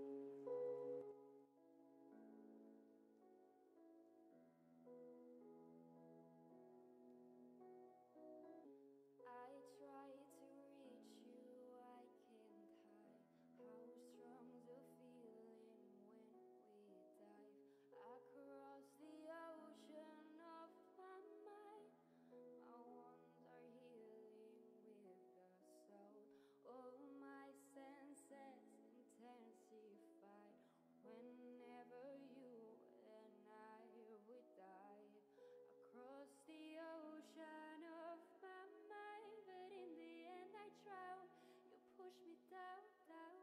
I try to reach you, I can't hide how strong the feeling when we dive across the ocean of my mind. My wounds are healing with the soul. All my senses intensified whenever you and I would dive across the ocean of my mind. But in the end, I drown. You push me down, down.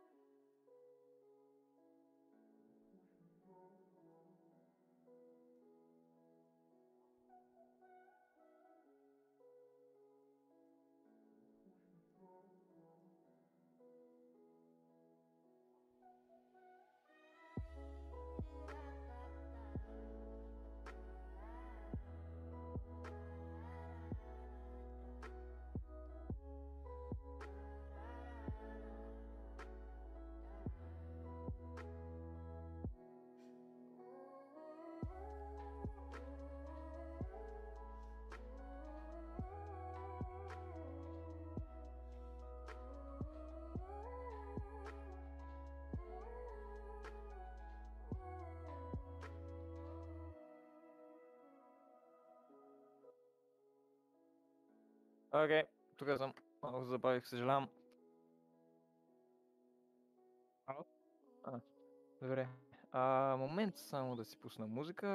Окей, тук съм. Малко забавих, съжалявам. Ало? Добре. Момент само да си пусна музика.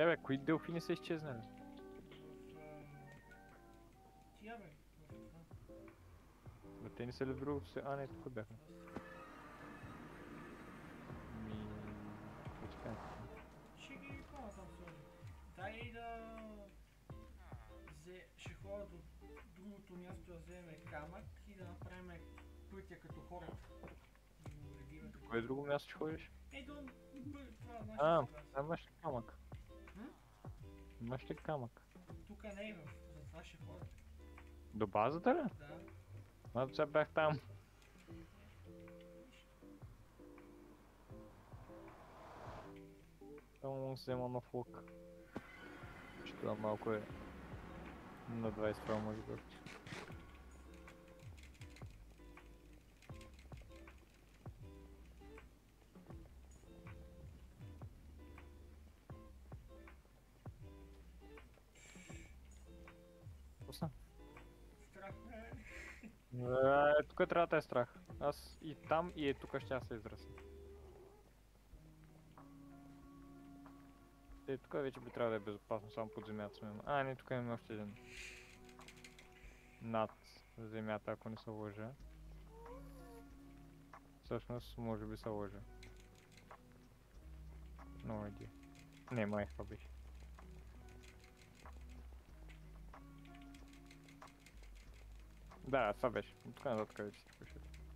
Тебе, кои делфини са изчезнали? Тия бе, Бе, те не са ли в другото се... А, не, тук бяха. Ми... Почекай. ще ги по-натам сложим. Дай и да... Ще ходя до другото място да вземем камък и да направим пътя като хората. Да го уредиме така. Кое друго място ще ходиш? До това А, нашата база. имаш ли камък? М? Имаш ли камък? Тук не е затова ще ходя. До базата ли? Да. Аз сега бях там. Само му се взема нов лук. Че това малко е... На 20 това може да. Пусна. Страх ме. Тук трябва да е страх. Аз и там и тук ще се израсна. Тук вече би трябвало да е безопасно, само под земята сме. А, не, тук имаме още един. Над земята, ако не се лъжа. Всъщност, може би се лъжа. No idea. Не, май това беше. Да, това беше. Тук нататък вече се пише.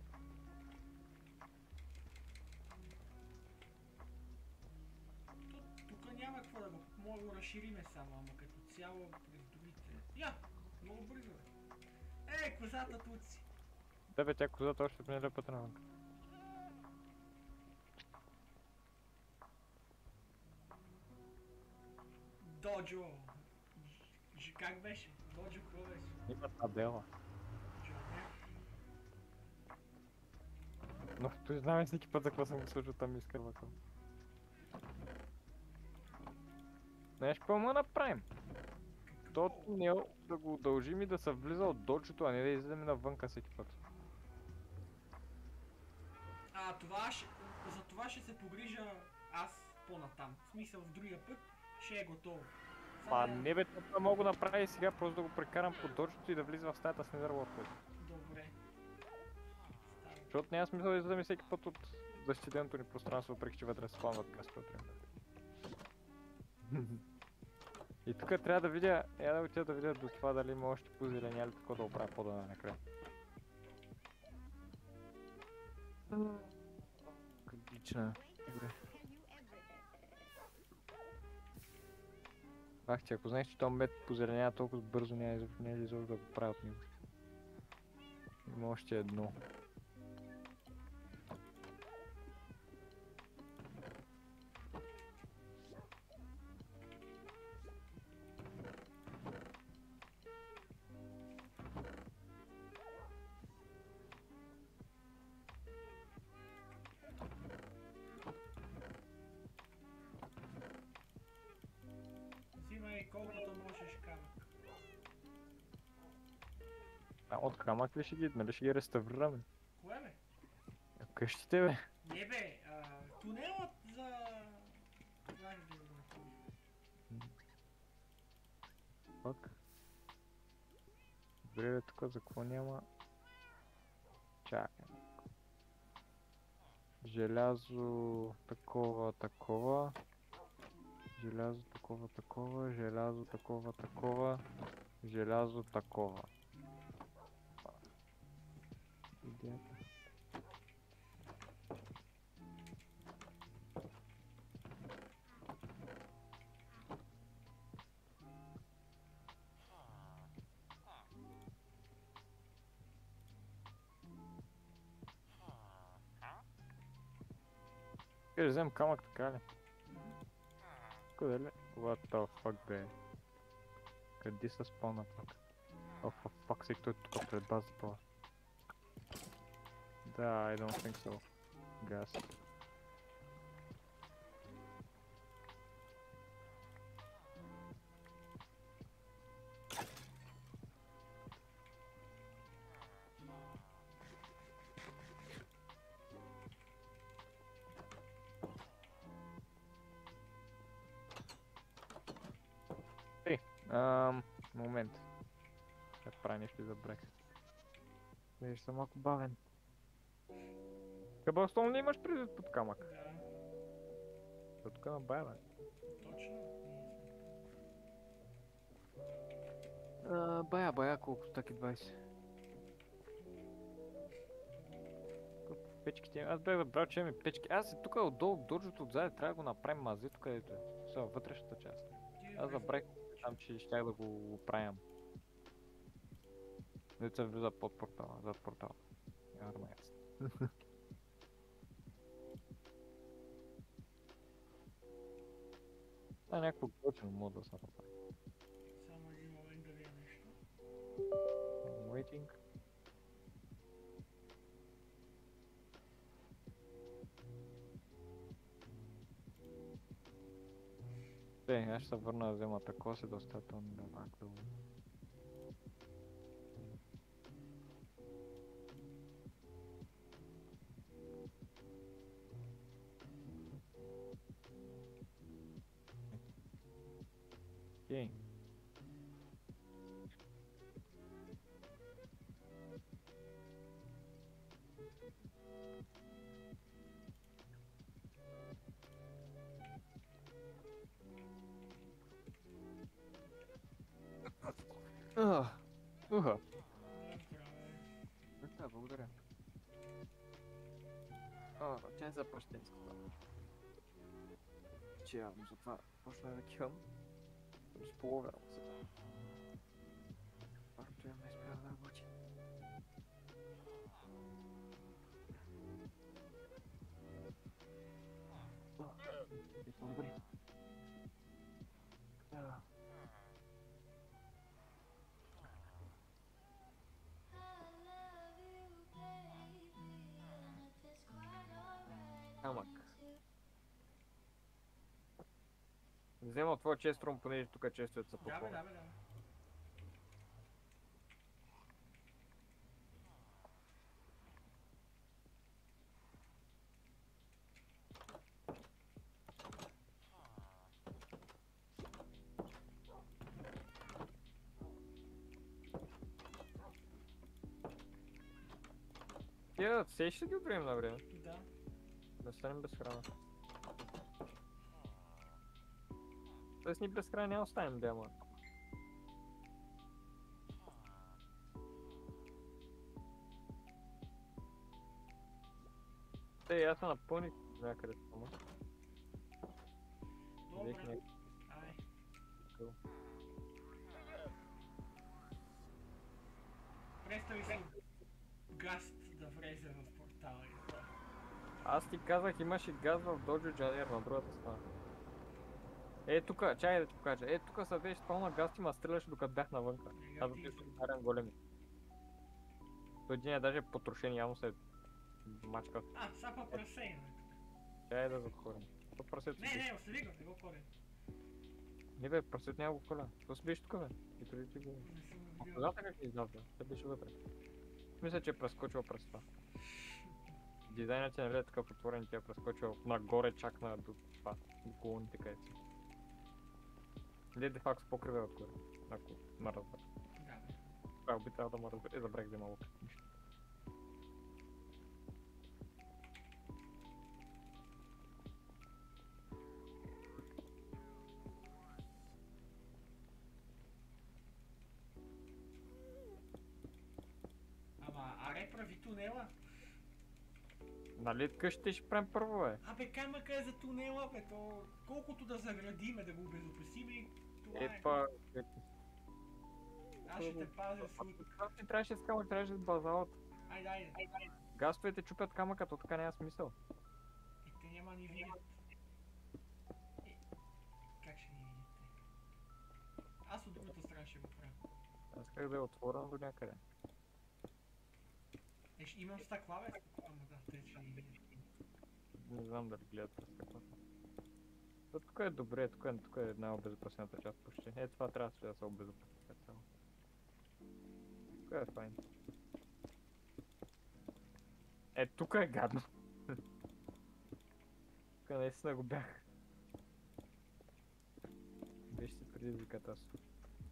Тук няма какво да го... Мога да го разшириме само, ама като цяло през другите... Много бързо бе. Козата тут си. Да бе, тя козата още не е път навън. Доджо. Как беше? Доджо какво беше? Има табела. Но той знаме всеки път за какво съм го слушал, там ми изкърва към. Знаеш какво му направим? То тунел да го удължим и да се влиза от доджото, а не да излезем навънка всеки път. За това ще се погрижа аз по-натам. В смисъл в другия път ще е готово. Не бе, това мога да направи сега, просто да го прекарам по доджото и да влиза в стаята с Netherworld. Добре. Защото няма смисъл да излизаме всеки път от защитеното ни пространство, въпреки че вътре спавнат късто например. И тук трябва да видя, да отида да видя до това дали има още позеления или такова да оправя по-да накрая. Отлично. Добре. Ах, че ако знаеш, че този мед позеленява толкова бързо, не е изобщо да го правя от него. Има още едно. Взимай колкото можеш камък. А от камък ли ще ги, нали ще ги реставрираме? Кое бе? Къщите бе. Не бе, тунелът за... Знаеш да го направиш. Пак. Добре бе, тук за какво няма? Чакай. Желязо такова. Желязо такова. Желязо такова. Желязо такова. Идеята. Ще взем камък така ли? Къде ли? What the fuck бе? Къде се спавна пак? Oh for fuck sake, той е тук пред база това. Да, I don't think so. Газ. Момент. Ще прави нещо и забрах. Виж, съм малко бавен. Къбълстон ли имаш предвид под камък? Да, От тук на бая, бе. точно. Бая, колко таки 20. Печките, аз бях забрал, че имаме печки. Аз е тук отдолу в държото отзаде, трябва да го направим мази, тук където е. Сега вътрешната част. Аз забрах там, че щях да го оправям. Деца влиза под портала, зад портала. Армеец. Това е някакво точно мога да се направи. Само един момент да видя нещо. Waiting. Аз ще се върна да взема такова си достатъчно да вакто. Окей. Уха. Да, благодаря. Тя е за пащенската. Че явно затова почна да кивам. Съм споловял се. Парто я не спря да работи. И съм добри. Камък. Взема твоя честрон, понеже тук често се Да, бе, попълва. да, бе, да. Тия все ще ги от време на време. Да. Да станем без храна. Тоест ни без храна няма оставим, да, ама. Аз се напълних някъде само. Взех Добре. Ай. някакъв. Представи си гаст да влезе в портала. Аз ти казах, имаше газ в Доджо Джанер на другата страна. Тука, чай да ти покажа. Тука се беше спална газ, ма стреляше докато бях навънка. Аз да ти ударям големи. Той един е даже потрошен, явно се е мачкал. Сапа прасейна. Чай да затворим. То прасето си Не, остави го, не го коля. Не бе, прасето няма го коля. То си беше тука, бе. И преди ти го... Не съм го видял. Когато как ни излязва? Той беше вътре. Мисля, че е прескочил през това. Дизайнът ти не е такъв отворен, ти е прескочил нагоре чак на до това. До колоните където си. Или де факт с покрива отгоре. Ако ме разбера. Да, бе. Това би трябвало да ме разбере. Забрах да малко. Ама, аре прави тунела? Нали къщите ще правим първо, бе? Абе, камъка е за тунела, бе, то... Колкото да заградиме, да го обезопасиме, това е. Па... Аз ще те пазя с лук. Това ти трябваше с камък, трябваше с базалата. Айде, айде. Газовете чупят камъка, то така няма смисъл. И те няма ни видят. Как ще ни видите? Аз от другата страна ще го правя. Аз как да е отворен до някъде. Имам стъкла, бе. Ама да, те ще ни видят. Не знам дали гледат през стъклата. Тук е добре, тук е най-обезопасената част почти. Това трябва да се обезопаси цяло. Тук е файн. Тук е гадно. Тук наистина го бях. Виж си предизвикателство.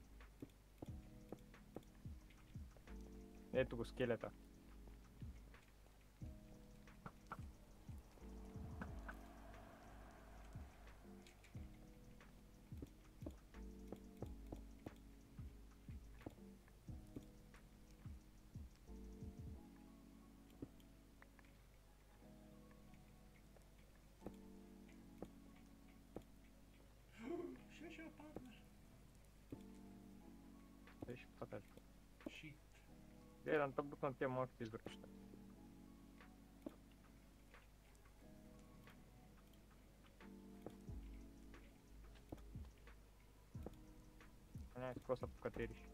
Ето го скелета. Ще паднеш. Беше пътят. Шит. Гледам да бутна тия малките извършища. Не, какво са покатериш?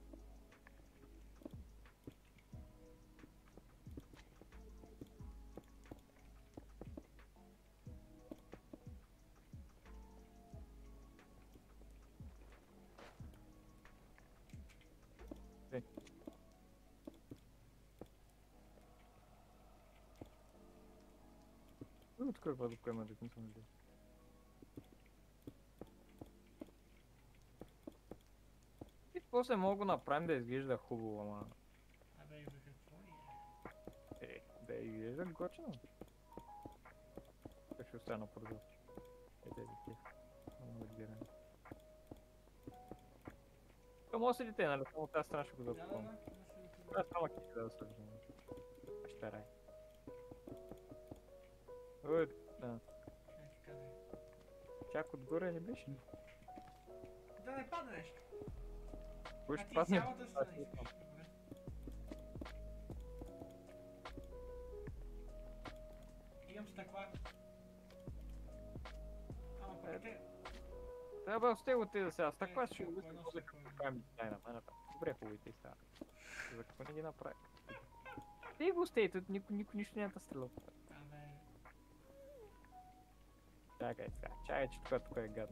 Тук каква дупка има, да не съм видел. И после мога го направим да изглежда хубаво, ама... Абе, бе, какво е? Да изглежда готино. Как ще остана продължи. Ето е много да гледаме. Това може да седите, нали? Само тази страна ще го Да, запомня. да. Само киси да сложим. Ще рай. Ой, да. Чакай, къде? Чак отгоре не беше ли? Да не падне нещо. Кой А ще ти падне? цялата страна искаш. Добре. Имам стъкла. Ама пък те... Да бе, остай го ти да сега. С такова ще го Едно да стъкло. направим дизайна. Добре, хубавите сега. За какво не ги направи? Ти го остай, тут никой нищо няма да стреля. Абе... Чакай сега. Чакай, че тук е гадно.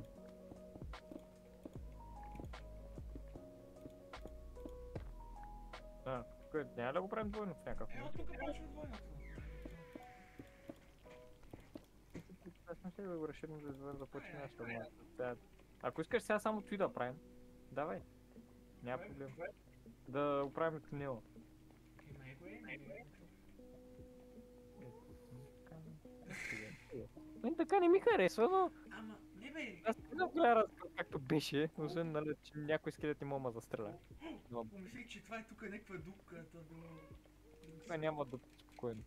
Тук няма да го правим двойно в някакъв От момент. тук почва двойното. Аз не ще да го разширим да почне нещо. Ако искаш сега само той да правим, давай. Няма проблем. Да оправим тунела. Има го е, не го е. Мен така не ми харесва, но Ама, не бе, аз не знам коя разлика както беше, освен нали, че някой скелет не мога да застреля. Но помислих, че това е тук някаква дупка, то било... тук няма дупки спокойно.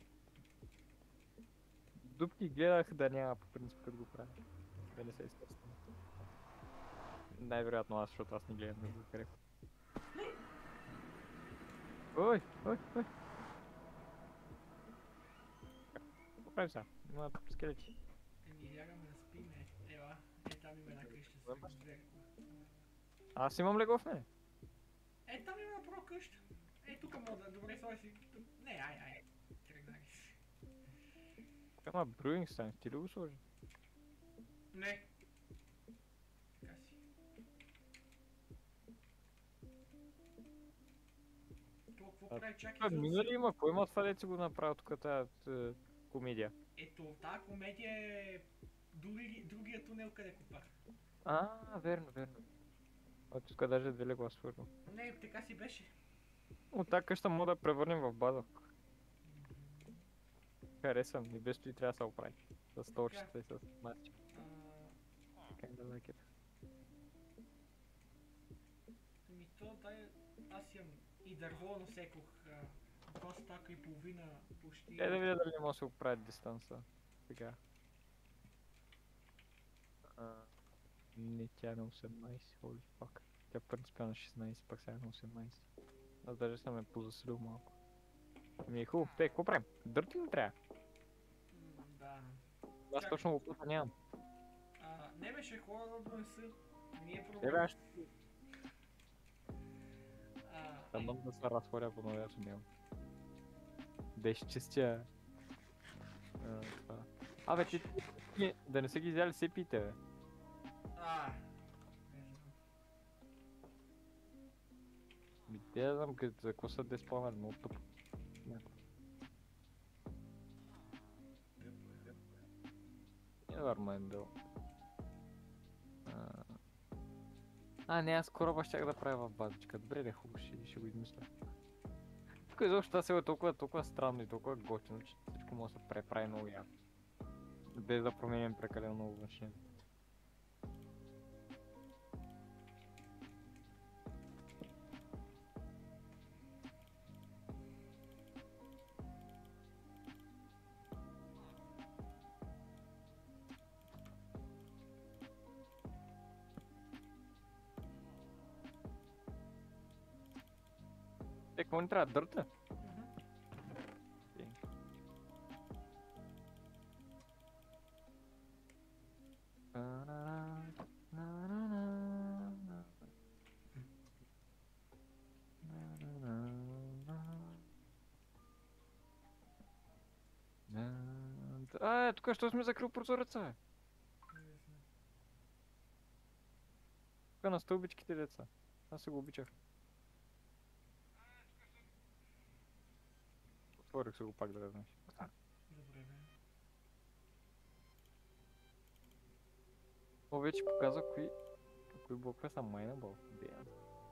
Дупки гледах да няма по принцип като го правя. Да не се естествено. Най-вероятно аз, защото аз не гледам да го харесва. Ой, ой, ой. Какво правим сега? Има скелети. Еми, лягаме да спиме. Ела, там има една къща с две. Аз имам легло в мене. Там има направо къща. Тук мога да... Добре, сложи си... Не, ай. Тръгнали си. Ама брюинг стан, ти ли го сложи? Не. Така си. То, какво прави? Чакай. Мина ли има? Кой има това деца го направил тук тази комедия? Ето, тази комедия е... Другия тунел, къде копах. Верно. От тук даже две легла свърно. Не, така си беше. От тази къща мога да превърнем в база. Харесвам, и без това трябва да се оправи. С столчета и с масичка. Как да like it. Ми то, дай... Аз имам и дърво насекох. 2 стака и половина почти. Да видя дали не може да се оправи дистанса. Сега. Не, тя е на 18, holy fuck. Тя принципа на 16, пак сега е на 18. Аз даже съм ме позаселил малко. Ми е хубаво. Те, какво правим? Дърти ли трябва? Да. Аз Чакай. точно го пута нямам. Не беше хора да донеса. Не е Е, проблем. бе, аз ще Ай, мога да се разходя по новото него. Да изчистя... това. Абе, ти да не са ги взяли сепите, бе. не знам. Те да знам за какво са деспонали, много тъпо. Never mind though. Не, аз кораба щях да правя в базичка. Добре, хубаво, ще го измисля. Всичко изобщо това село е толкова странно и толкова готино, че всичко може да се преправи много яко. Без да променим прекалено много външния. Какво ни трябва? Дърта? Тук що сме закрил прозореца, бе? Тук на стълбичките деца. Аз се го обичах. Отворих се го пак да знаеш. Добре, бе. О, вече показва кои блокове са майнабъл. Damn.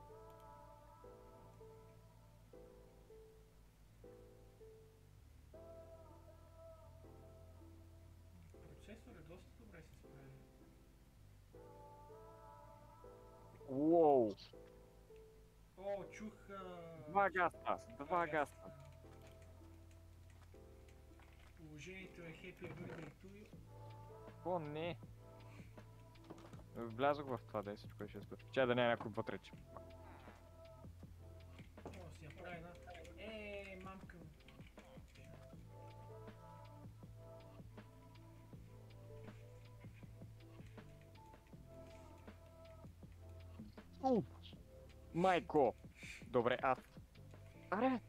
Процесор е доста добре се справи. Уоу! О, чух... Два гаста. Положението е Happy Birthday to you. О, не! Влязох в това, да е всичко ще случи. Чай да няма някой вътре, че. О, си я прави една... мамка. Майко! Добре, аз. Аре!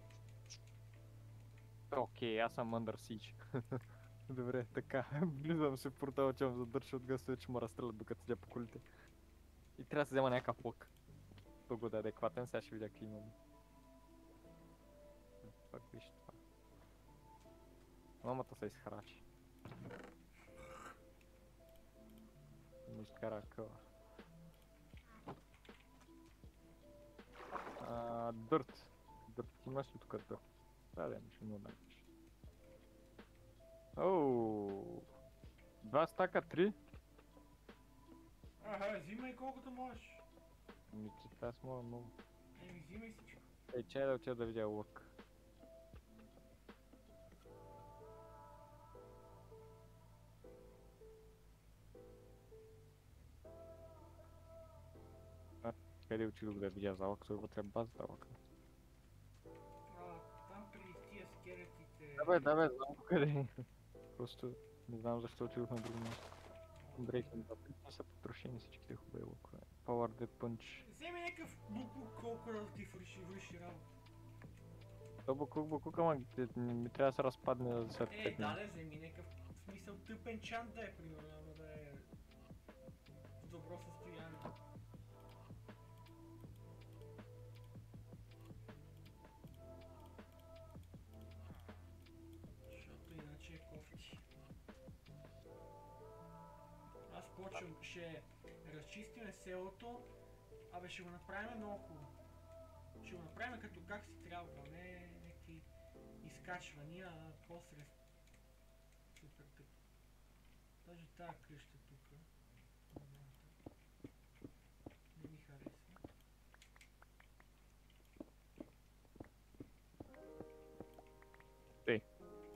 Окей, аз съм Under Siege. Добре, така. Влизам се в портала, че ме задържа от гъстове, че ме разстрелят докато седя по колите. И трябва да се взема някакъв лък. Толкова да е адекватен, сега ще видя какви имам. Пак виж това. Мамата се изхарачи. Ми изкара къла. Дърт. Дърт, имаш ли тук дърт? Да, ще му дадеш. Оу. 2 стака, 3? Взимай колкото можеш. Ми ти аз мога много. Взимай всичко. Чай да отида да видя лък. Къде отидох да видя за лък, той вътре база да лък. Там при тия скелетите... Да бе, знам къде. Просто не знам защо отидох на друго място. Breaking Bad. Не са потрошени всичките хубави лукове. Power Dead Punch. Вземи някакъв буклук, колко да ти върши работа. То буклук, ама ми трябва да се разпадне за след 5 минути. Да, вземи някакъв смисъл тъпен чант да е, примерно, ама да е в добро състояние. Защото иначе е кофти. Аз почвам, ще разчистиме селото, абе ще го направим много хубаво. Ще го направим като как си трябва, не някакви изкачвания, а после супер тъпо. Даже тая къща тук, не ми харесва. Ей.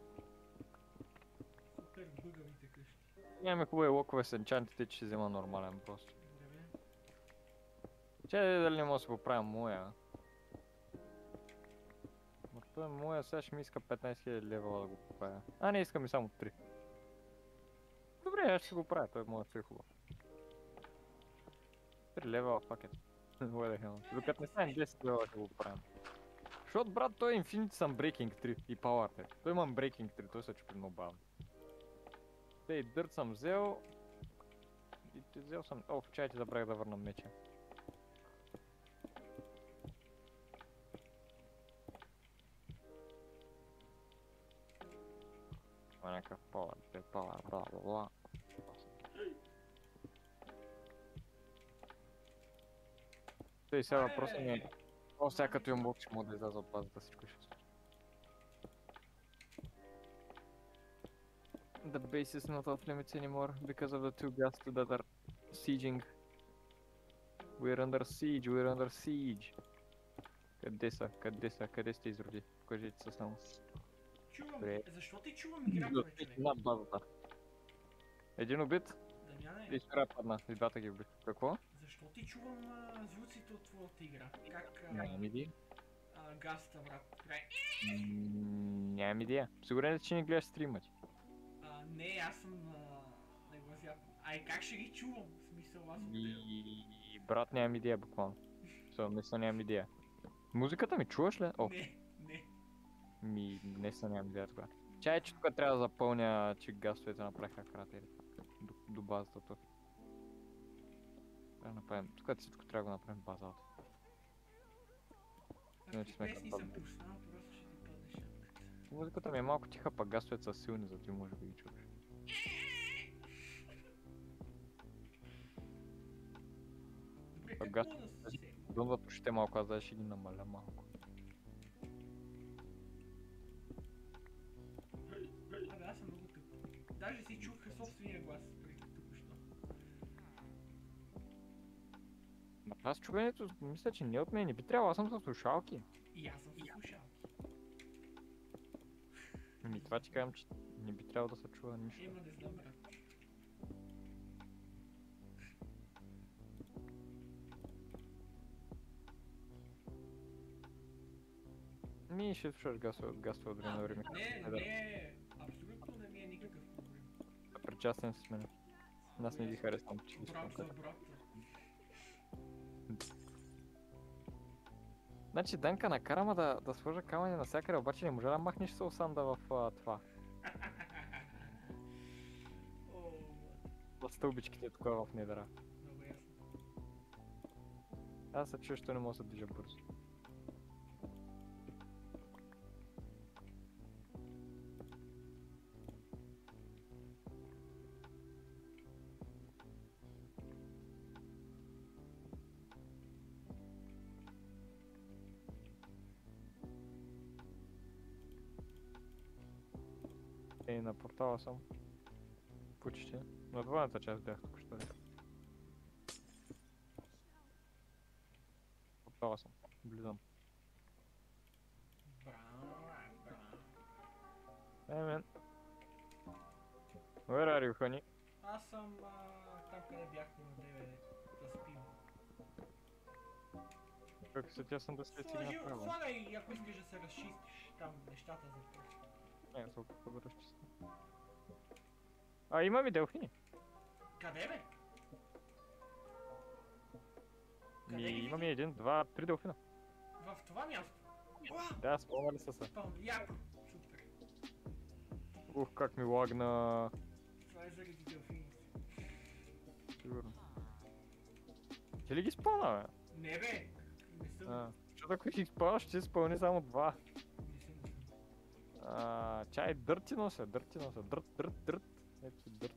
Супер бъгавите къщи. Нямаме хубави локове с енчантите, че ще взема нормален просто. Добре. Чай дали не мога да си поправя моя. Той моя сега ще ми иска 15 000 лева да го поправя. Не искам и само 3. Добре, аз ще го правя, той моят е хубав. 3 лева, fuck it. What the hell. Докато не станем 10 лева ще го правим. Защото брат, той е Infinity съм Breaking 3 и Power 3. Той имам Breaking 3, той се чупи много бавно. Тей, дърт съм взел. И взел съм... в чайте забравих да върна меча. Някакъв Power, бла бла бла. Тъй сега въпросът ми е... сега като имам блок, ще мога да изляза от базата, всичко ще случи. The base is not off limits anymore because of the two ghasts that are sieging. We're under siege, we're under siege. Къде сте изроди? Кажете се само. Чувам, Добре. защо ти чувам играта, бе, човек? Над базата. Един убит Дамяне, и втора падна. И двата ги убих. Какво? защо ти чувам звуците от твоята игра? Как Нямам идея. гаста, брат? Край. Нямам идея. Сигурен ли, че не гледаш стрима ти? Не, аз съм на глазята. Ай, как ще ги чувам? В смисъл, аз от И брат, нямам идея буквално. Наистина нямам идея. Музиката ми чуваш ли? О, Не. наистина нямам идея тогава. Чай, че тук трябва да запълня, че гастовете направиха кратери. До базата тук. Трябва да направим. Тук всичко трябва да го направим в базата. Иначе сме Песни като съм бабки. пуснал, просто ще ти паднеш. Музиката ми е малко тиха, пък гастовете са силни, за да ти може да ги чуваш. Добре, Пък какво гастовете да се... донват ушите малко, аз даже ще ги намаля малко. Абе, аз съм много тъп. Даже си чух собствения глас преди току-що. Ма това с чуването, мисля, че не е от мен, не би трябвало, аз съм със слушалки. И аз съм слушалки. Това ти казвам, че не би трябвало да се чува нищо. Има да знам, брат. Ще слушаш гастове от време на време. Не, абсолютно не ми е никакъв проблем. Причастен с мен. Аз не ги харесвам, че ги Брат слушам. за брат. Значи Данка накара ма да сложа камъни навсякъде, обаче не може да махнеш соусанда в това. О, В стълбичките тук в недъра. много ясно. Аз се чуя, що не мога да се движа бързо. На портала съм. Почти. На двойната част бях тук що. Портала съм. Влизам. Браво. Hey man. Where are you, honey? Аз съм там, къде бяхме на 9 да спим. Как се тя съм да след сега направо. Слагай, ако искаш да се разчистиш там нещата за после. Не, се опитва да разчиста. Има ми делфини. Къде бе? Къде ги Имаме види? 1, 2, 3 делфина. В това място? Уа! Да, спомнали са се. Пълно, яко. Супер. Как ми лагна. Това е заради делфините. Сигурно. Ти ли ги спълна, бе? Не бе! Не съм. Защото ако ги спълнаш, ще спълни само 2. Не съм. Чай, дърти нося. Дърт. Ето дърт.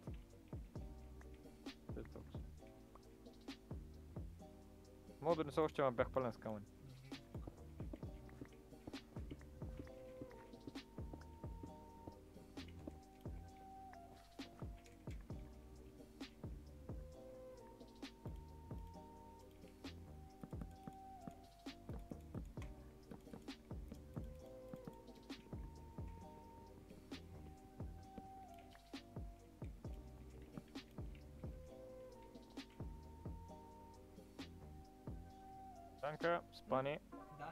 Ето толкова. Мога да не се още, ама бях пълен с камъни. Данка, спани. Да.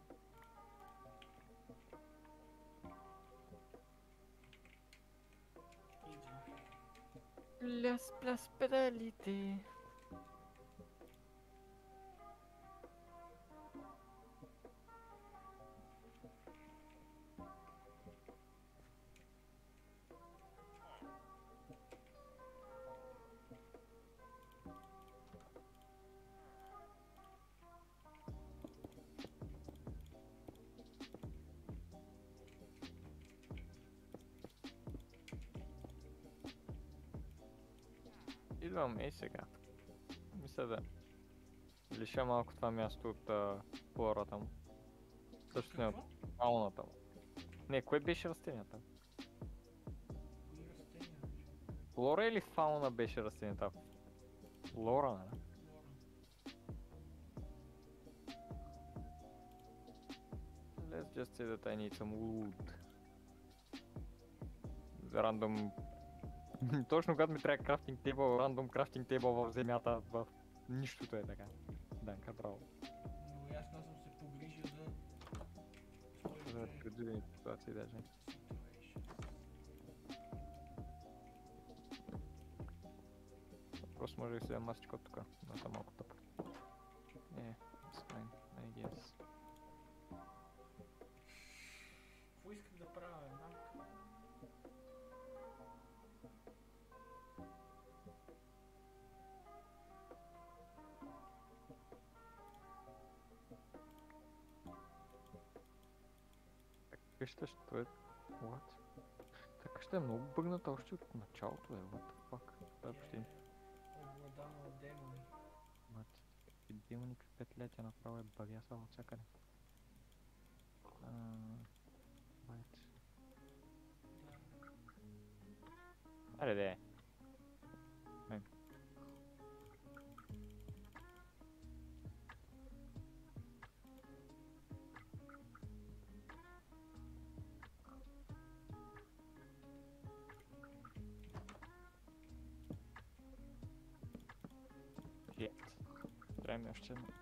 Идем. Las pedalite. Идвам и сега. Мисля да лиша малко това място от флората му. Също не от Какво? фауната му. Не, кое беше растенията? Кои растения? Флора или фауна беше растенията? Лора, нали? Лора. Let's just say that I need some wood. Рандом... Точно когато ми трябва крафтинг тейбъл, рандом крафтинг тейбъл в земята, в нищото е така. Данка, браво. Но аз съм се погрижил за За своите предвидени ситуации даже. situations. Просто може да си взема масичко от тук, но съм малко тъп. It's fine, I guess. Какво исках да правя? Малко. Така ще е... What? Така ще е много бъгната още от началото, what the fuck? Това е почти... Обладана от демони. What? И демони какви летя направо е багясал от всякъде. Right. Да. Аре де. Shit. Трябва ми още едно.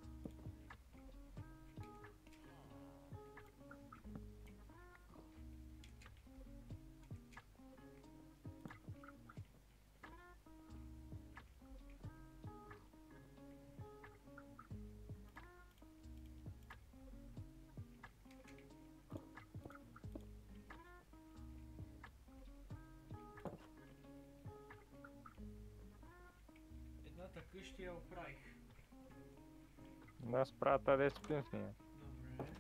Едната къща я оправих. Да, справя тази 10 спим с нея. Добре.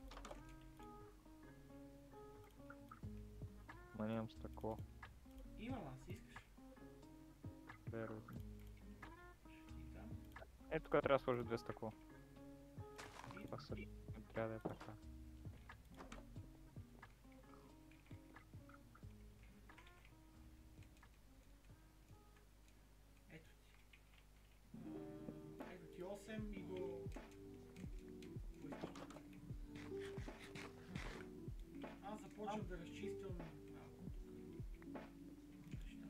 Ма нямам стъкло. Имам аз, искаш? Верно. Ще ти дам. Ето тук трябва да сложа 2 стъкло. И- Това са... трябва да е така. Ето ти. Ето ти 8 и до... Аз започвам да разчиствам малко тук нещата.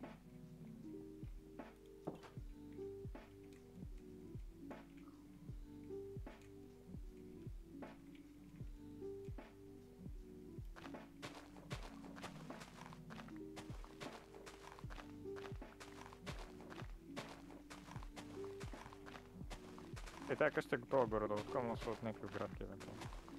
Е, тази къща е готова горе-долу, тук може да са от някакви градки евентуално.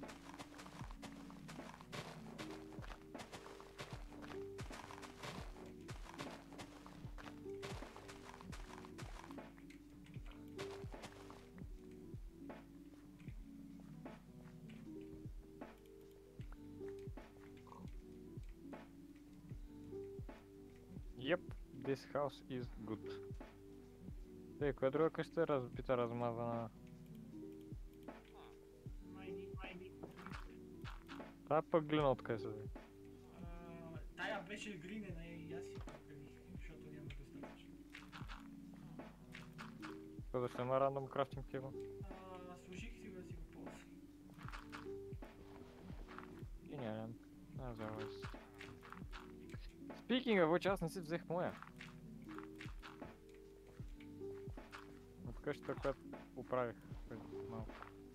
Yep, this house is good. Е, коя друга къща е разбита, размазана? Майни. Тая пък глина откъде се взе. Тая беше глинена и аз си поправих, защото няма достатъчно. Това да ще има рандом крафтинг тейбъл. Служих си го да си го ползвам. Гениален. As always. Speaking of which, аз не си взех моя. От къщата, която оправих преди малко.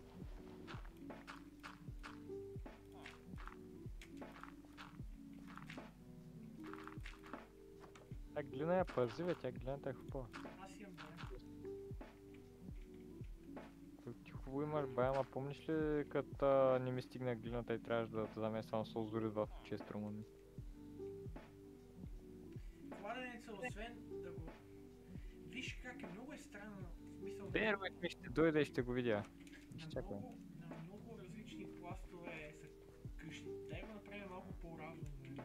Тя глина я пази, бе, тя глината е хубава. Аз имам бе. Ти хубаво имаш бая, ама помниш ли като не ми стигна глината и трябваше да замесвам солзорит в честрому ми? Кладенеца, освен да го... Виж как е, много е странно. В смисъл, Bear with me, ще дойде и ще го видя. Изчакай. на много различни пластове са къщи. Дай го направим малко по-равно, бе.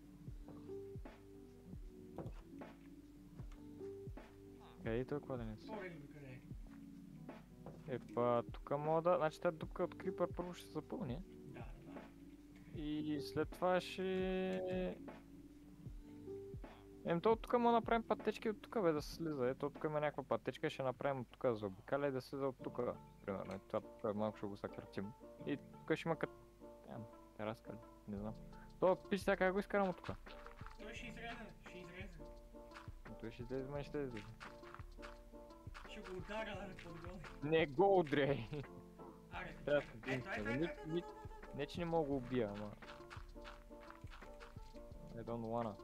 Къде е този кладенец? По-редно къде е? Епа, тук мога да... Значи тази дупка от крипър първо ще се запълни. Да. И след това ще... То тук му направим пътечки от тук, бе, да се слиза. Ето тук има някаква пътечка, ще направим от тук за обикаля и да слиза от тук, примерно. Това тук малко ще го съкратим. И тук ще има като... тераска ли? Не знам. То пише сега как го изкарам от тук. Той ще изрезе. Той ще излезе, май ще излезе. Ще го ударя, да ме подгони. Не го удряй! Аре, Трябва чакай. да Ето, Не, че не мога го убия, ама... I don't wanna.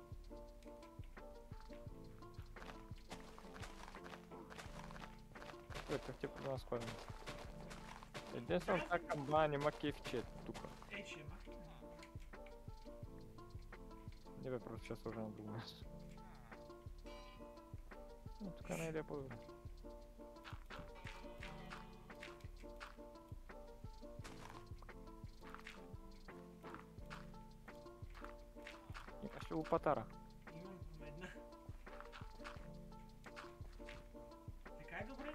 Как ти проблема с кладенец? Единствено тази камбана нема кефи, че е тука. Ще е махна. Не бе, просто ще сложа на друго място. Тук не е да е по-добре. Имаш ли лопатара? Имам една. Така е добре.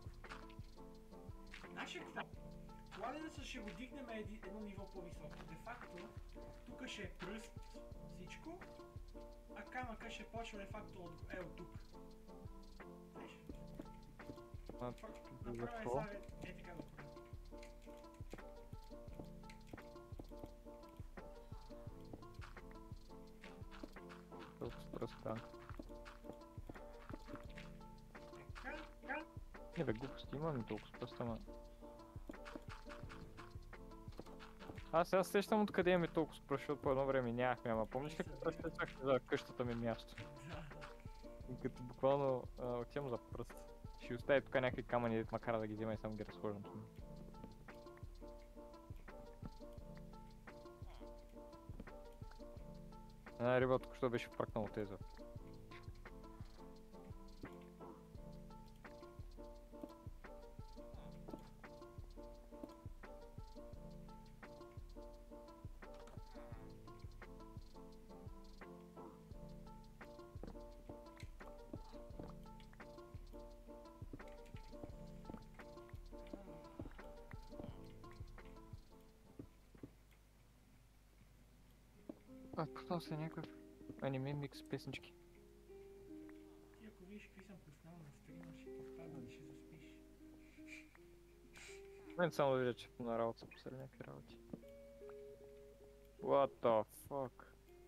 Значи какво? Кладенеца ще го дигнем едно ниво по-високо. Де факто, тук ще е пръст всичко, а камъка ще почва де факто от тук. Знаеш ли? Направя сега така да правя. Толкова с пръста. Така. Не бе, глупости имаме толкова с пръста, ама... Аз сега сещам откъде имаме толкова с пръст, защото по едно време нямахме, ама помниш ли като разтечах за къщата ми място? И като буквално отивам за пръст. Ще оставя тук някакви камъни, макар да ги взема и само ги разхождам. Една риба тук що беше впръкнал тези. Пуснал се някакъв аниме микс песнички. Ти ако видиш какви съм пуснал на стрима, ще ти падна да ще заспиш. Мен само да видя, че на работа са посред някакви работи. What the fuck?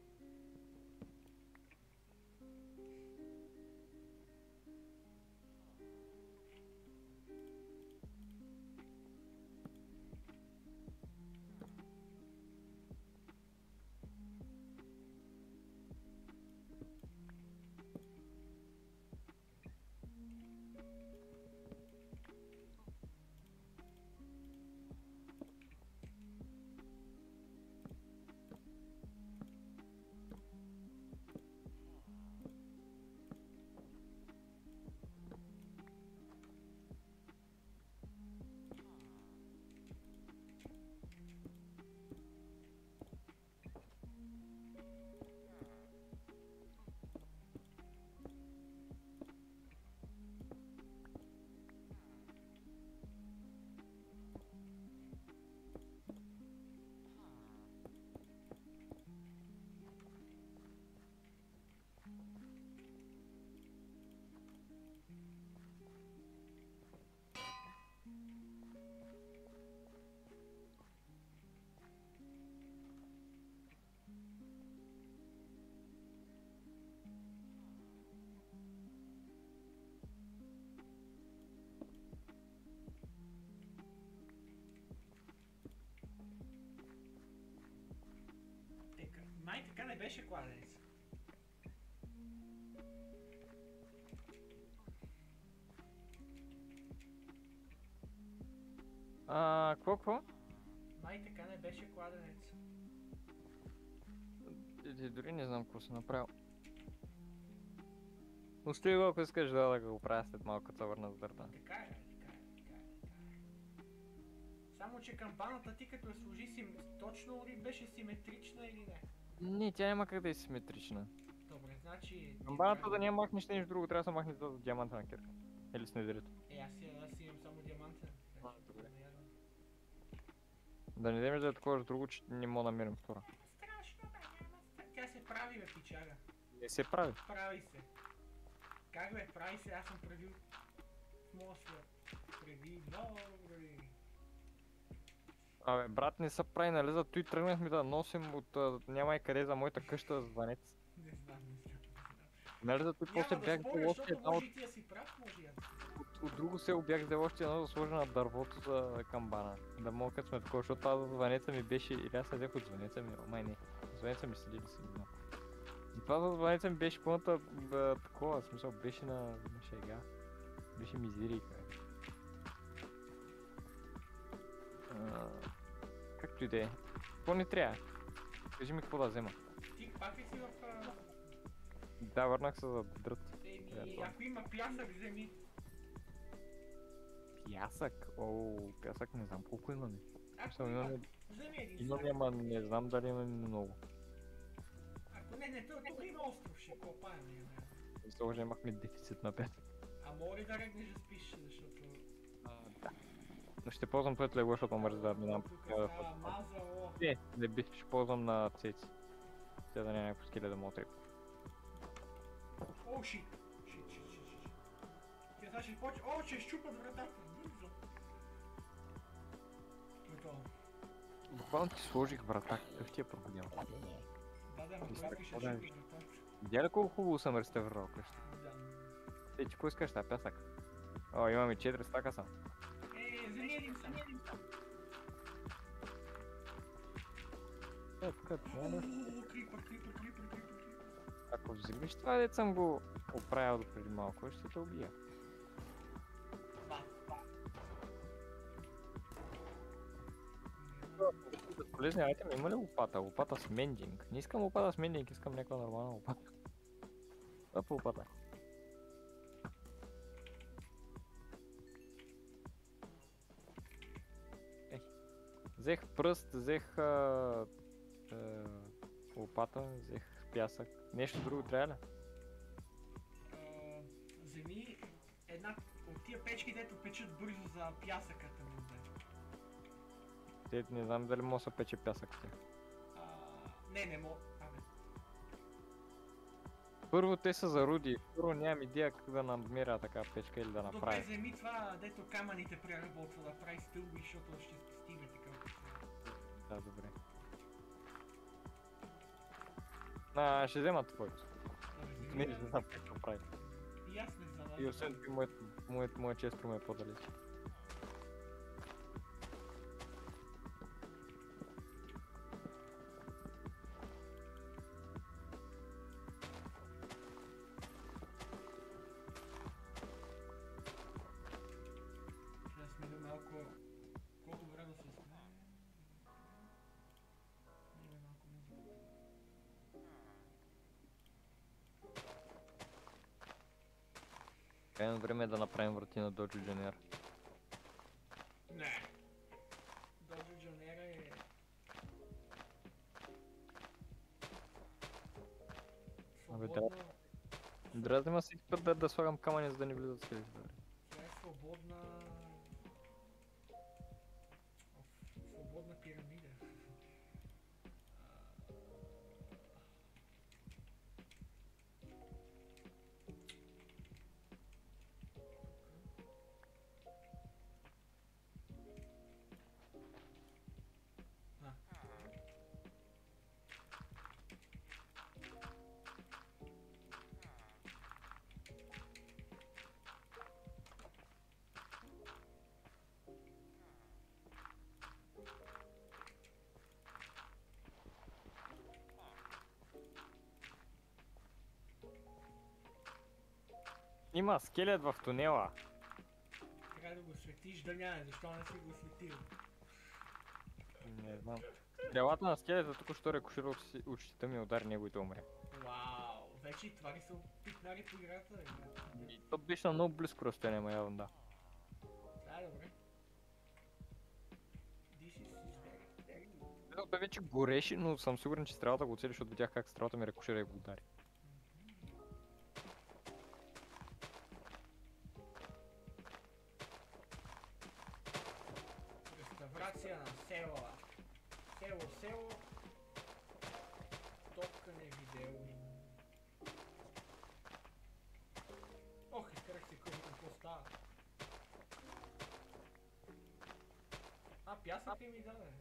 Май така не беше кладенец. Какво? Май така не беше кладенец. Дори не знам какво си направил. Остави го, ако искаш да го правя след малко, като се върна с дърта. Така е. Само, че камбаната ти като я сложи точно ли беше симетрична или не? Не, тя няма как да е симетрична. Добре, значи... Камбаната да няма махнеш нещо друго, трябва да се махне за диамантена кирка. Или с недерито. Аз имам само диамантен. Добре. Да не демеш да е такова друго, че не мога да намерим втора. Страшно, бе, няма. Тя се прави, бе, пичага. Не се прави. Прави се. Как бе, прави се, аз съм правил в моя свят. Преди много години. Абе, брат, не са прави, нали? Зато и тръгнахме да носим от няма и къде за моята къща звънец. Не знам, не знам. Нали? Зато и после Няма да бях споря, взел още защото една от, може и ти да си прав, може и аз. от друго село бях взел още едно да сложа на дървото за камбана. Да мога като сме такова, защото това звънеца ми беше, или аз седях от звънеца ми, май не. Звънеца ми седи ли си, не знам. И това за звънеца ми беше пълната такова, в смисъл беше на шега. Беше мизерийка. Както и да е. Какво не трябва? Кажи ми какво да взема. Ти пак ли си в... Да, върнах се за дрът. Еми, ако има пясък, вземи. Пясък? Оу, пясък не знам колко имаме. Ако Имаме, има, вземи един имаме, сак. ама не знам дали имаме много. Ако не, тук има остров, ще копаем, не знам. Мисля, че имахме дефицит на пясък. А мога ли да регнеш да спиш, защото... Да. Но ще ползвам твоето легло, защото мързи да минам. Тук става мазало. Не бих, ще ползвам на цеци. Тя да не е някакво скеле да му отрепа. О, шит. Тя сега ще почне... О, ще щупат вратата. Бързо. Готово. Буквално ти сложих врата, какъв ти е проблем? Да, ма той искаше да щупиш вратата. Видя ли колко хубаво съм реставрирал къща? Да. Ти какво искаш, та пясък? О, имаме 4 стака са. Вземи един сам. Тук, Крипър. ако взривиш това, дет съм го оправил до преди малко, ще те убия. Полезни айтем, има ли лопата? Лопата с мендинг. Не искам лопата с мендинг, искам някаква нормална лопата. Това по лопата. Взех пръст, взех лопата, взех пясък. Нещо друго трябва ли? Вземи една от тия печки, дето печат бързо за пясъката ми взе. Те не знам дали може да се пече пясък. Не мога. Абе. Първо те са за руди, второ нямам идея как да намеря така печка или да Добре, направя. вземи това, дето камъните преработва, да прави стълби, защото ще стигне такъв. Да, добре. Ще взема твоето. Не знам как да прави. И аз не знам. И освен това, моят често ме е по-далеч. Ще да сменя малко... Колко време да се сменя? Има малко музика. Крайно време е да направим врати на Доджо Джанер. Не. Доджо Джанера е... Абе, Свободна... Дразни ма всеки път да слагам камъни, за да не влизат скелети. Тя е свободна... Свободна пирамида. Има скелет в тунела. Трябва да го светиш, да няма, защо не си го светил? Не знам. Стрелата на скелета току-що рекошира от щита ми, удари него и да умре. Вау, вече и това ли са опитнали по играта? И то беше на много близко разстояние, ма явно да. Да, добре. This is very good. Той вече гореше, но съм сигурен, че стрелата го оцели, защото видях как стрелата ми рекошира и го удари. Реставрация на села. Село. Топкане видео. пясък ли ми даде?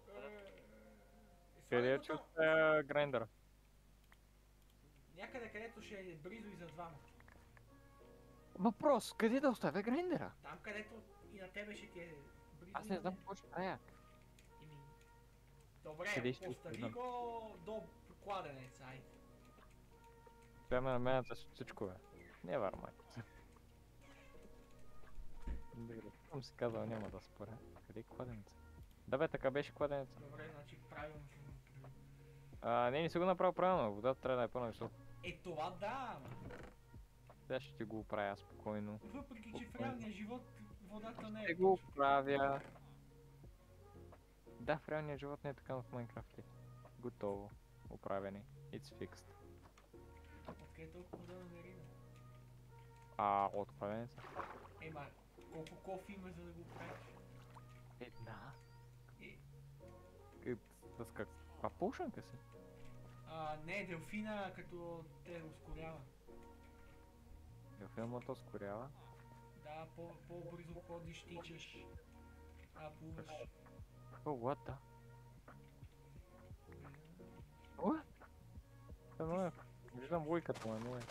Къде е чувства грайндъра? Някъде, където ще е близо и за двама. Въпрос, къде да оставя грайндъра? Там, където и на тебе ще ти е близо. Аз не знам какво ще правя. Еми, добре, Къде ще постави знам? го до кладенец, айде. Сега ме наменят с всичко, бе. Не вармай. Добре, съм си казал, няма да споря. Къде е кладенеца? Да бе, така беше кладенеца. Добре, значи правилно ще го направим. Не си го направил правилно, водата трябва да е по-нависоко. Това да, ама. Сега ще ти го оправя спокойно. Въпреки, че в реалния живот водата не Ще е го точно. оправя. Да, в реалния живот не е така в Майнкрафт. Готово. Оправени. It's fixed. Откъде толкова да намерим? От кладенеца? Ема, колко кофи има за да го правиш? Една. Е, С каква пушанка си? не, делфина като те ускорява. Филмът то ускорява. Да, по-бързо ходиш, тичаш. Плуваш. What the? What? Но е. Виждам лойката му, но е.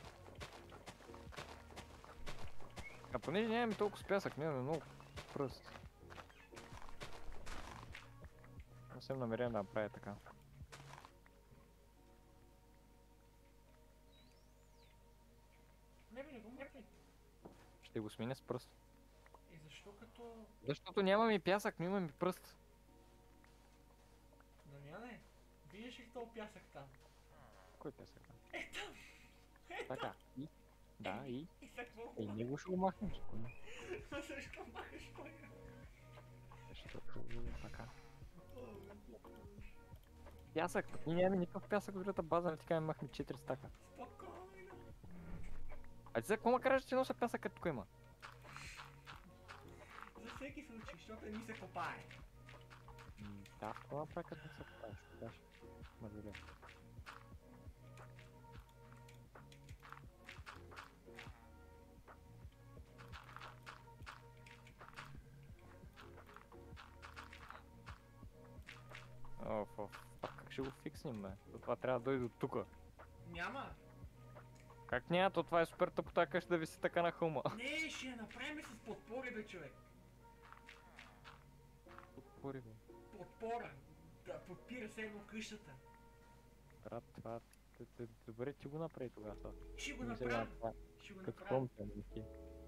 Понеже нямаме толкова с пясък, нямаме много пръст. Не съм намерен да направя така. Не го мъртви. Ще го сменя с пръст. Защо като... Защото нямаме пясък, но имаме пръст. Дамяне, виждаш ли този пясък там? Кой пясък? Там! Така. И? Да, и? И за какво? Него ще го махнем, спокойно. Защо махаш той? Защото така. Пясък, ние нямаме никакъв пясък в другата база, не така махме 4 стака. Спокойно. А ти за какво ма кажеш, че нося пясък, като тук има? За всеки случай, защото не ми се копае. Да, какво направи като не се купаеш? Купаш. Мързеле. Как ще го фикснем, бе? Това трябва да дойде от тука. Няма. Как няма? То това е супер тъпота къща да виси така на хълма. Не, ще я направим с подпори, бе, човек. Подпори, бе. Подпора. Да подпира се едно къщата. Брат, това... Добре, ти го направи тогава. Ще го Не се направим. направи. Ще го Като направим. хълмка, не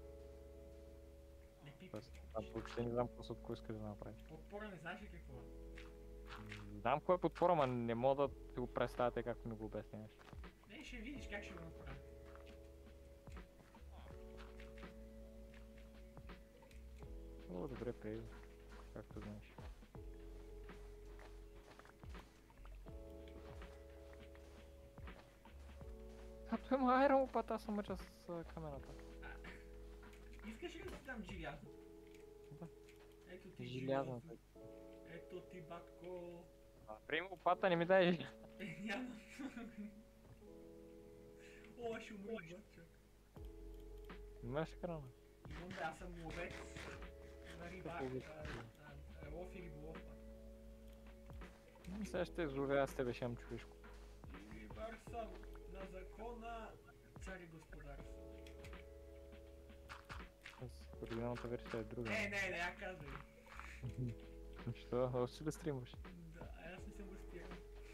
Не пипай. Аз въобще не знам какво са кой иска да направи. Подпора не знаеш ли какво е? Знам кой е подпора, ма не мога да ти го представяте както ми го обясняваш. Не, ще видиш как ще го направим. О, добре, приеди. Както знаеш. Той има айрон лопата, аз съм мъча с камерата. Искаш ли да ти дам желязо? Да. Ето ти Желязно. желязо. Ето ти, батко. Приема лопата, не ми дай желязо. Няма. О, ще умру, батчо. Имаш храна. Имам, бе, аз съм ловец. На риба. Лов и риболов, бе. Сега ще изловя, аз тебе ще имам човешко. Рибар съм. На закона. Цар и господар съм. Оригиналната версия е друга. Не, я казвай. Що? Още ли стримваш? Да, аз не съм го спирал.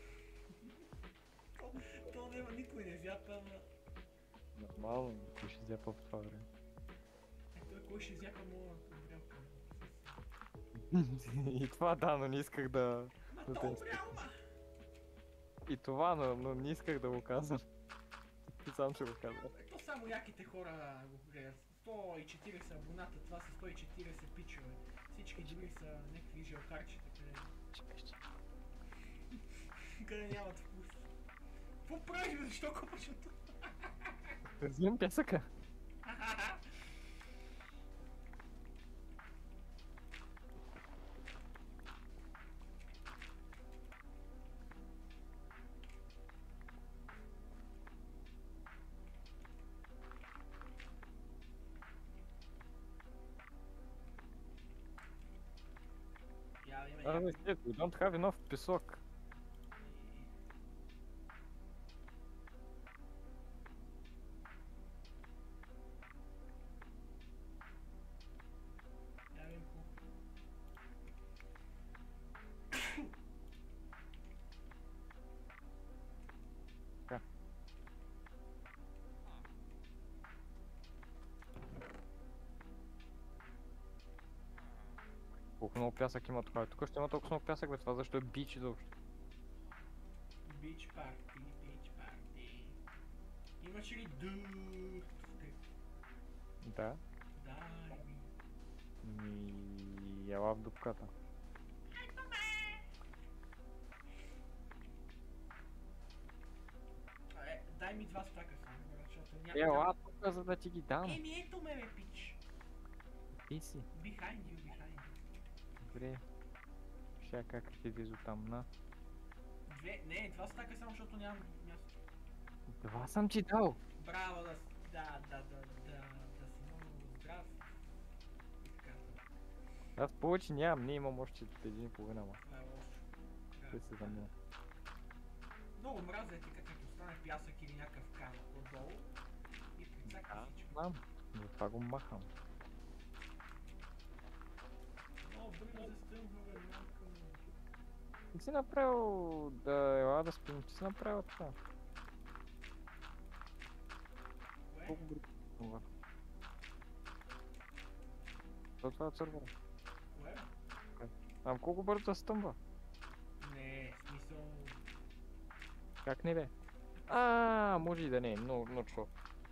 То няма, никой не зяпа, ама... Нормално, кой ще зяпа в това време. Той кой ще зяпа моя умрялка. И това да, но не исках да... Ма да то те умрял, ма! И това, но не исках да го казвам. Ти сам ще го казвам. То само яките хора го гледат. 140 абоната, това са 140 пичове. Всички други са някакви жилкарчета, къде нямат вкус. Какво правиш, бе? Защо копаш от тук? Взимам пясъка. има As I някакво. said, we don't have enough песок. Я видим колко. Така. Колко много пясък има тук? Тук ще има толкова много пясък, бе, това защо е бич изобщо? Бич парти, бич парти. Имаш ли дърт в теб? Да. Дай ми. Ела в дупката. Дай ми 2 стака само, защото Ела тук, за да ти ги дам. Еми ето ме, бе, пич. Ти си. Behind you, behind you. Добре. Сега как ще излиза там на... Не, 2 стака само, защото нямам място. Това съм ти дал. Браво, да си много здрав. И така, Аз повече нямам, не имам още 1,5, ма. това е лошо. Те се за мен. Много мразя е така, като стане пясък или някакъв камък отдолу и прицака всичко. Знам, но това го махам. Много бързо застъмва, бе, малко. Ти си направил да ела да спим, ти си направил това. Кое? Колко бързо това? Това е сервера. Кое? Ам колко бързо да стъмва? Не, в смисъл... Как не бе? Може и да не, но що?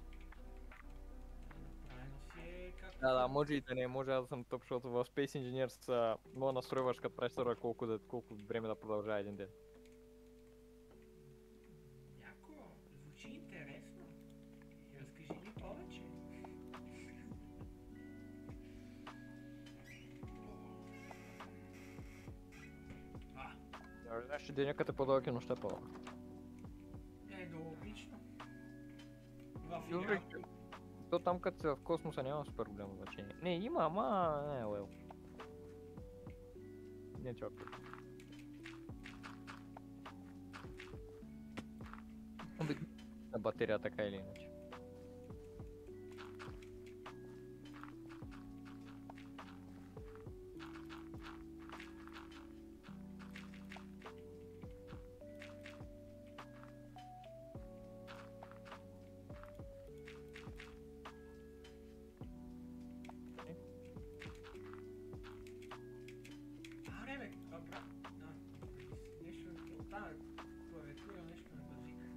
Направено си е както... Да, може и да не, може аз да съм тъп, защото в Space Engineers мога да настройваш като правиш сервера колко време да продължава един ден. Яко, звучи интересно. Разкажи ми повече. Знаеш, че денякът е по-дълъг и нощта е по-дълъг. Логично. В Добре, играта. то там като си в космоса няма супер голямо значение. Не, има, ама не е уел. Не чакай. На батерия така или иначе. Аре, бе, добра. Нещо от тази клавиатура, нещо ме базика.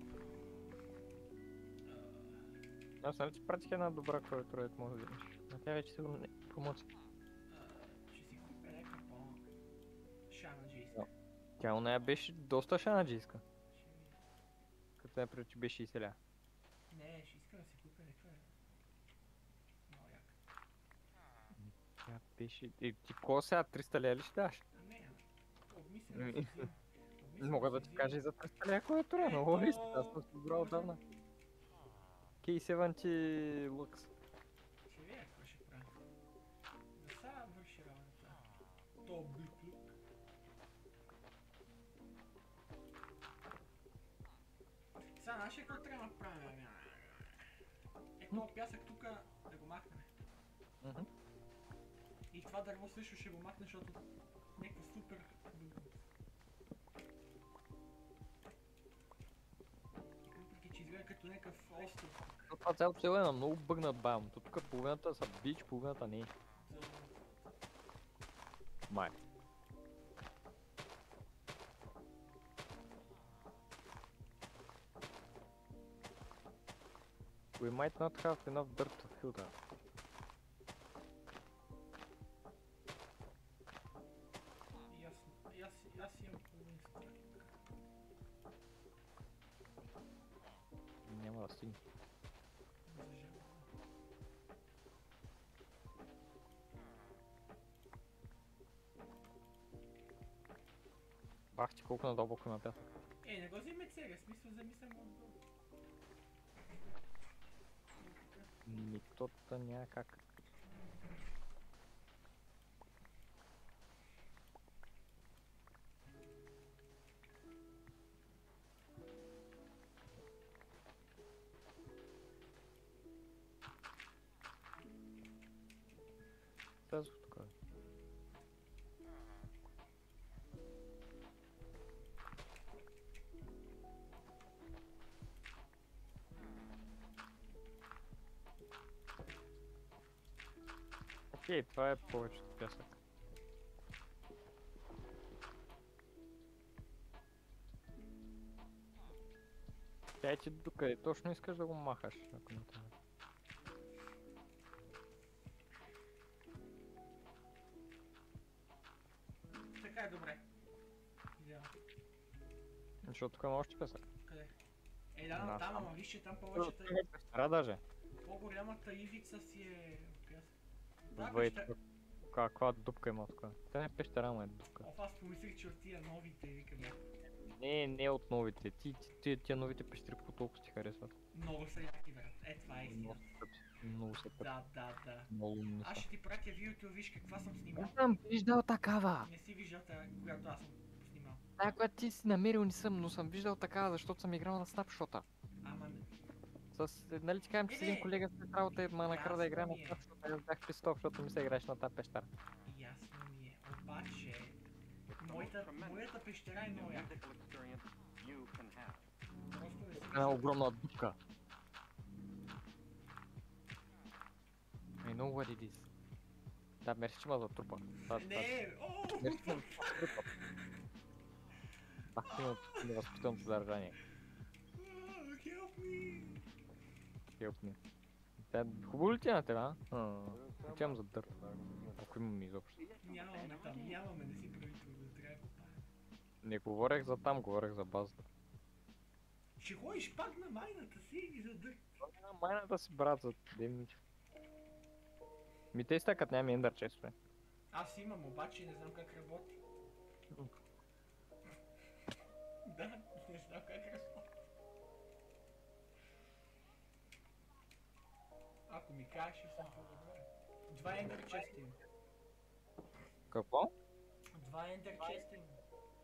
Аз нали ти пратих една добра клавиатура, ето може да видиш. Но тя вече сигурно не е промоция. Ще си купя нека по-шанаджийска. Да. Тя оная беше доста шанаджийска. Ще видя. Като например, че беше 60 ля. Не, ще иска да си купя нека. Много яка. Тя беше... ти колко сега 300 ля ли ще даш? Не, обмисля да си взимам. Мога да ти кажа и за 300 ля клавиатура, много лист. Аз съм си избрал отдавна. K7 ти Lux. Ще видя какво ще правя. За сега върши работа. То биклюк. Сега, знаеш ли какво трябва да правим? Този пясък тук да го махнем. И това дърво също ще го махне, защото някакво супер бъгнат. Въпреки че изгледа като някакъв остров. Това цялото село е на много бъгнат бам. Тук половината са бич, половината не. Май. We might not have enough dirt to fill that. И аз имам половин стак. Няма да стигне. За жалко. Бах ти колко надълбоко има пясък. Не го вземе целия, смисъл вземи само отдолу. Никто няма как. Окей, това е повечето пясък. Тя ти докъде точно искаш да го махаш, ако не трябва. Така е добре. Идеално. Защото тук има още пясък. Къде? Е, да, Да, там, там. ама вижте, там повечето Тук е пещера даже. по-голямата ивица си е пясък. Да, Вей, пещера. каква дупка има тук. Тя не е пещера, ама е дупка. Оф, аз помислих, че от тия новите, викам я. Не от новите. Тия новите пещери по толкова ти харесват. Много са яки, брат. Е, това е истина. Много са тъпи. Да. Много умни Аз са. ще ти пратя видеото, виж каква съм снимал. Не съм виждал такава. Не си виждал тая, която аз съм снимал. Тая, която ти си намерил не съм, но съм виждал такава, защото съм играл на снапшота. Ама не. Нали ти казвам, че с един колега след работа ма накара да играе на Ясно ми е. снапшота. Аз бях пистол, защото ми се играеш на тази пещера. Ясно ми е. Обаче, моята пещера е много яка. Просто не си Една огромна дупка. I know what it is. Да, мерси, че ма затрупа. Не, о! Мерси, че ма затрупа. Бах ти има невъзпитаното съдържание. Help me! Help me. Хубаво ли ти е на тебе, а? Отивам за дърт. Ако имам изобщо. Нямаме там, нямаме, не си прави труда, трябва да копаем. Не говорех за там, говорех за базата. Ще ходиш пак на майната си и за дърт. Майната си брат за 2 минути. Ми те изтъкат, няма ендър често е. Аз имам, обаче не знам как работи. Да, не знам как работи. Ако ми кажеш, ще съм по-добре. 2 ендър честа има. Какво? 2 ендър честа има.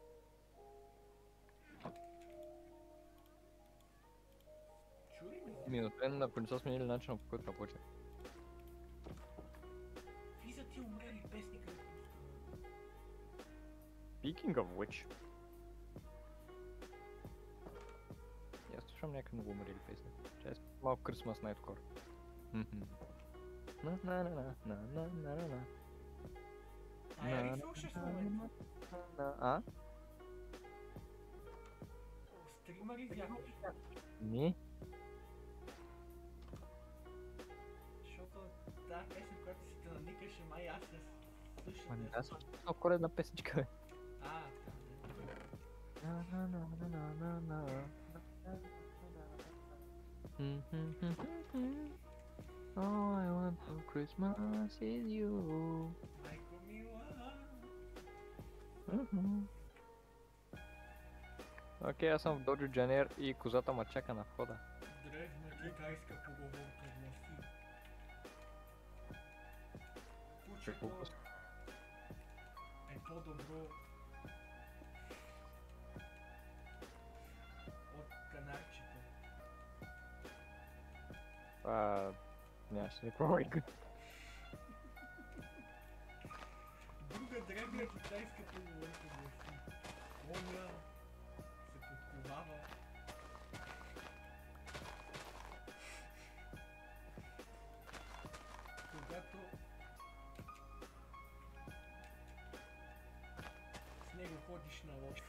Чули ме? Минутен, ако не са сменили начина, по който работи. Какви са ти умрели песни, където пускаме? Speaking of which... Аз слушам някакви много умрели песни. Често малко Christmas Nightcore. На. А, я ли слушаш в момента? А? Стримари вярваш? Не. Защото тази песен, която си те наникаше, май аз я слушам. Ами аз съм слушал коледна песничка, бе. А, All I want for Christmas is you. майко мила. Окей, аз съм в Доджо Джанер и козата ма чака на входа. Древна китайска поговорка гласи. Какво Кучето е по-добро от канарчето. Нямаше никаква логика. Друга древна китайска поговорка гласи. Оня се подковава. Когато с него ходиш на лош.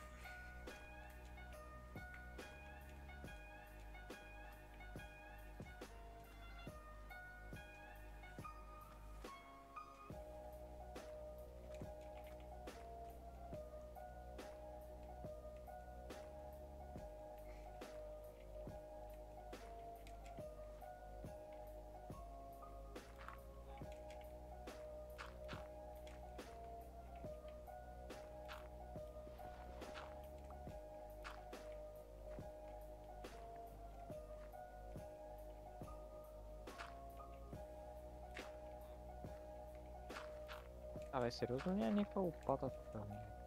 Абе, сериозно няма някаква лопата тук.